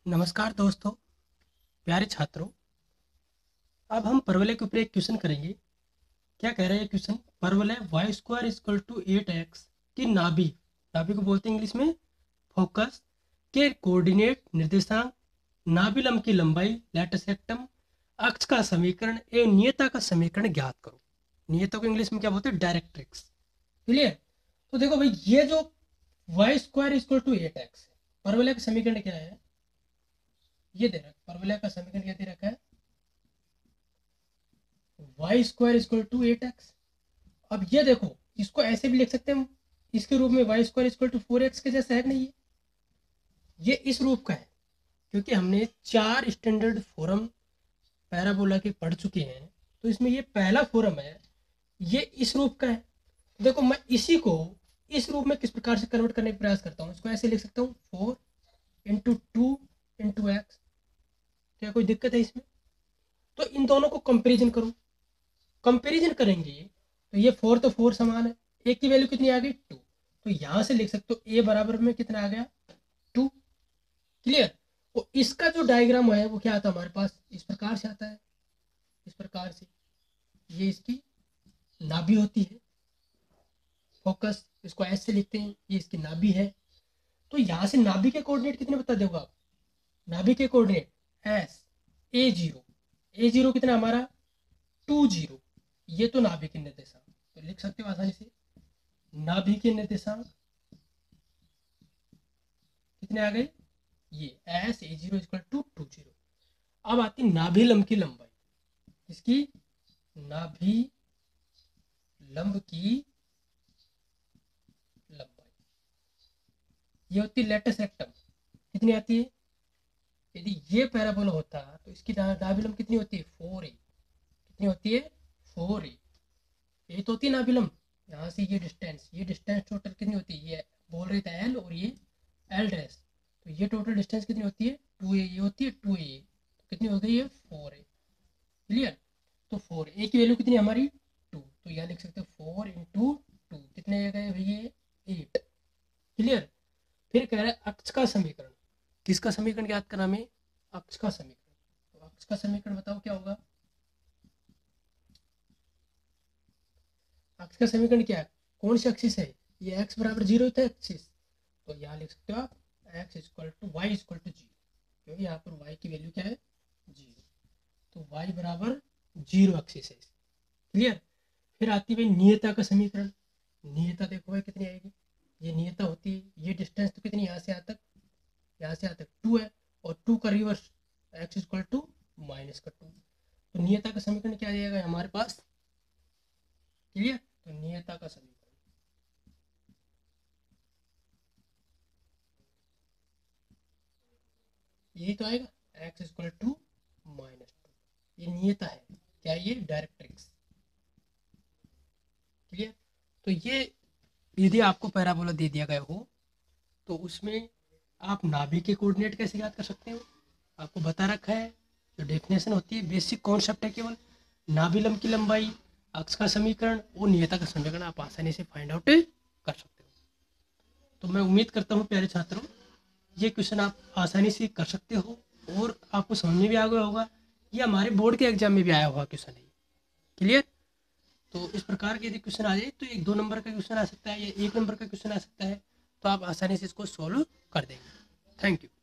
नमस्कार दोस्तों, प्यारे छात्रों। अब हम परवलय के ऊपर एक क्वेश्चन करेंगे। क्या कह रहा है ये क्वेश्चन? परवलय Y square equal to 8x की नाभि, नाभि को बोलते हैं इंग्लिश में फोकस, के कोऑर्डिनेट निर्देशांक, नाभि लंब की लंबाई लैटिस रेक्टम, अक्ष का समीकरण ए नियता का समीकरण ज्ञात करो। नियता को इंग्लिश में क्या बोलते हैं? डायरेक्ट्रिक्स। क्लियर? तो देखो भाई, ये जो Y square equal to 8x है, परवलय का समीकरण क्या है? ये दे रखा है, परवलय का समीकरण क्या दे रखा है? Y square equal to 8x। अब ये देखो, इसको ऐसे भी लिख सकते हैं हम, इसके रूप में Y square equal to 4x के जैसा है कि नहीं? ये इस रूप का है, क्योंकि हमने 4 स्टैंडर्ड फॉर्म पैराबोला के पढ़ चुके हैं, तो इसमें ये पहला फॉर्म है, ये इस रूप का है। देखो, मैं इसी को इस रूप में किस प्रकार से कन्वर्ट करने का प्रयास करता हूँ, इसको ऐसे लिख सकता हूँ 4 इंटू 2 इंटू एक्स। क्या कोई दिक्कत है इसमें? तो इन दोनों को कंपेरिजन करो, कंपेरिजन करेंगे तो ये 4 तो 4 समान है, ए की वैल्यू कितनी आ गई? 2। तो यहां से लिख सकते हो ए बराबर में कितना आ गया? 2। क्लियर? तो इसका जो डायग्राम है वो क्या आता है हमारे पास? इस प्रकार से आता है, इस प्रकार से। ये इसकी नाभि होती है, फोकस, इसको एस से लिखते हैं, ये इसकी नाभि है। तो यहां से नाभि के कोऑर्डिनेट कितने बता दोगे आप? नाभि के कोऑर्डिनेट एस ए जीरो कितना हमारा? 2 0। ये तो नाभि के निर्देशांक, तो लिख सकते हो आसानी से, नाभि के निर्देशांक कितने आ गए? ये S A zero equal to 2 0। अब आती नाभि लंब की लंबाई, इसकी नाभि लंब की लंबाई, ये होती लैटिस रेक्टम, कितनी आती है? यदि ये पैराबोला होता तो इसकी नाभि लंब कितनी होती है? 4a। कितनी होती है? 4a। ये तो होती है नाभि लंब। यहाँ से ये डिस्टेंस टोटल कितनी होती है? ये बोल रहे थे एल, और ये एल डैश, तो ये टोटल डिस्टेंस कितनी होती है? 2a। ये होती है 2a, तो कितनी हो गई है? 4a। क्लियर? तो 4 ए की वैल्यू कितनी हमारी? 2। तो यहाँ लिख सकते हो 4 इंटू 2, कितने आ गए भैया? 8। क्लियर? फिर कह रहा है अक्ष का समीकरण। किसका समीकरण याद करना हमें? अक्ष का समीकरण। तो अक्ष का समीकरण बताओ क्या होगा? अक्ष का समीकरण क्या है? कौन सी एक्सिस है? ये एक्स बराबर 0 था एक्सिस, तो यहाँ लिख सकते हो आप X equal to Y equal to 0, क्योंकि यहाँ पर वाई की वैल्यू क्या है? 0। तो वाई बराबर 0 एक्सिस है। क्लियर? फिर आती है नियता का समीकरण। नियता देखो भाई कितनी आएगी? ये नियता होती है, ये डिस्टेंस तो कितनी, यहाँ से यहाँ तक, यहाँ से यहाँ तक 2 है, और 2 का reverse X equal to minus का 2। तो नियता का समीकरण क्या आ जाएगा हमारे पास? क्लियर? तो नियता का समीकरण यही तो आएगा, एक्स इक्वल टू माइनस 2। ये नियता है, क्या? ये डायरेक्ट्रिक्स। क्लियर? तो ये यदि आपको पैराबोला दे दिया गया हो, तो उसमें आप नाभि के कोऑर्डिनेट कैसे याद कर सकते हो? आपको बता रखा है, जो डेफिनेशन होती है, बेसिक कॉन्सेप्ट है केवल। नाभि लंब की लंबाई, अक्ष का समीकरण और नियता का समीकरण आप आसानी से फाइंड आउट कर सकते हो। तो मैं उम्मीद करता हूँ प्यारे छात्रों, ये क्वेश्चन आप आसानी से कर सकते हो और आपको समझ में भी आ गया होगा। ये हमारे बोर्ड के एग्जाम में भी आया हुआ क्वेश्चन है। क्लियर? तो इस प्रकार के यदि क्वेश्चन आ जाए, तो 1-2 नंबर का क्वेश्चन आ सकता है या 1 नंबर का क्वेश्चन आ सकता है, तो आप आसानी से इसको सोल्व कर देंगे। Thank you.